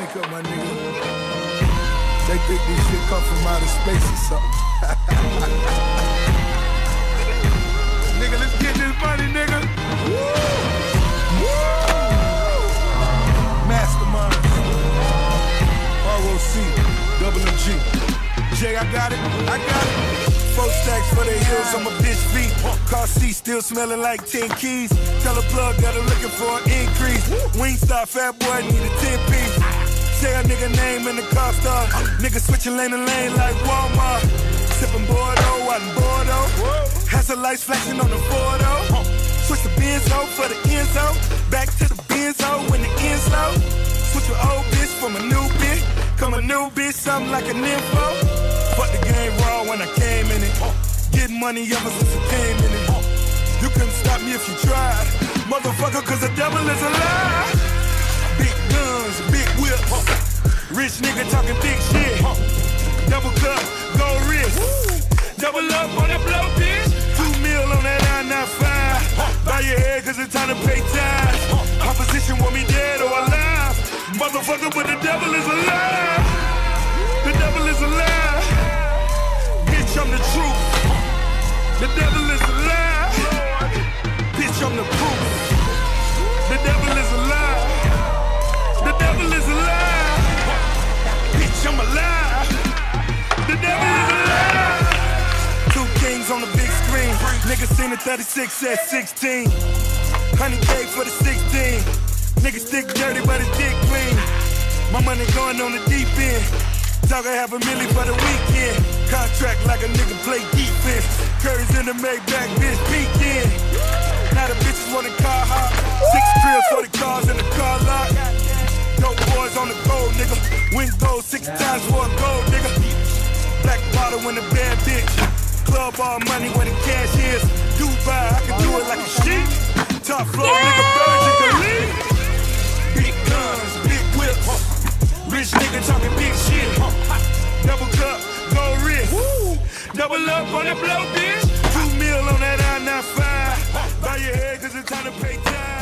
Wake up, my nigga. They think this shit come from outer space or something. Nigga, let's get this money, nigga. Mastermind. ROC, double MG. Jay, I got it. 4 stacks for the hills on my bitch feet. Car seat still smelling like 10 keys. Tell a plug that I'm looking for an increase. Wingstop, fat boy, need a 10-piece. Say a nigga name in the car star. Nigga switching lane to lane like Walmart. Sipping Bordeaux out in Bordeaux. Has the lights flashing on the Fordo. Switch the Benzo for the Enzo. Back to the Benzo when the end slow. Switch your old bitch from a new bitch. Come a new bitch, something like an info. Fuck the game raw when I came in it. Getting money ever since I came in it. You couldn't stop me if you tried. Motherfucker, cause the devil is alive. Big guns, big whips. Rich nigga talking big shit. Double cup, gold wrist. Double up on the blow, bitch. 2 mil on that 995. Bow your head cause it's time to pay tithes. Opposition want me dead or alive. Motherfucker, but the devil is alive. The devil is alive. Bitch, I'm the truth. The devil is alive. Bitch, I'm the proof. The devil is alive. The devil is alive. Bitch, I'm alive. The devil is alive. 2 kings on the big screen. Niggas seen the 36 at 16. 100K for the 16. Niggas stick dirty, but his dick clean. My money going on the deep end. Talkin' $500,000 for the weekend. Contract like a nigga play defense. Curry's in the Maybach, bitch, peeking. Now the bitches want a car hop. 6 trills for the cars in the car lot. Dope boys on the gold, nigga. Win gold 6 times for a gold, nigga. Black bottle when the bad bitch. Club all money when the cash is. Dubai, I can do it like a sheep. Top floor, nigga, birds you can leave. Big guns, big whips. Rich nigga talking big shit. Double cup, gold wrist. Double up on the blow, bitch. 2 mil on that I-95. Bow your head cause it's time to pay time.